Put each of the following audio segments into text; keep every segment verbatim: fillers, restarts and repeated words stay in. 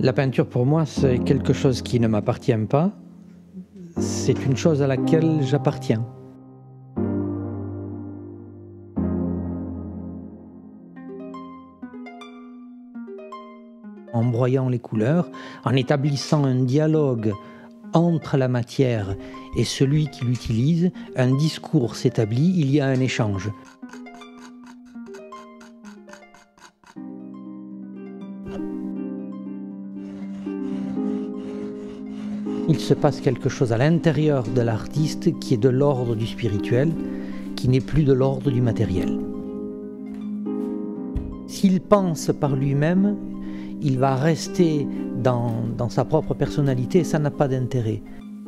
La peinture pour moi c'est quelque chose qui ne m'appartient pas, c'est une chose à laquelle j'appartiens. En broyant les couleurs, en établissant un dialogue entre la matière et celui qui l'utilise, un discours s'établit, il y a un échange. Il se passe quelque chose à l'intérieur de l'artiste qui est de l'ordre du spirituel, qui n'est plus de l'ordre du matériel. S'il pense par lui-même, il va rester dans, dans sa propre personnalité et ça n'a pas d'intérêt.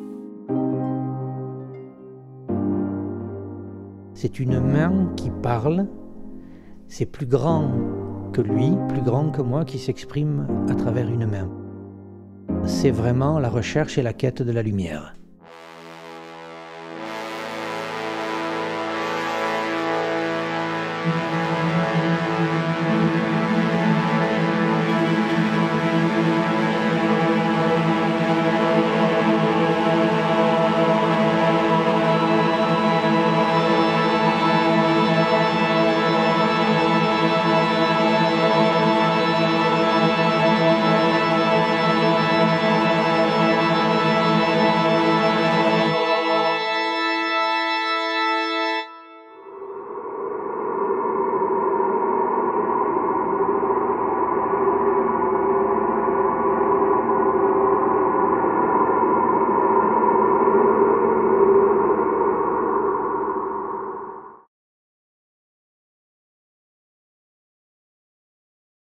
C'est une main qui parle, c'est plus grand que lui, plus grand que moi qui s'exprime à travers une main. C'est vraiment la recherche et la quête de la lumière. Mmh.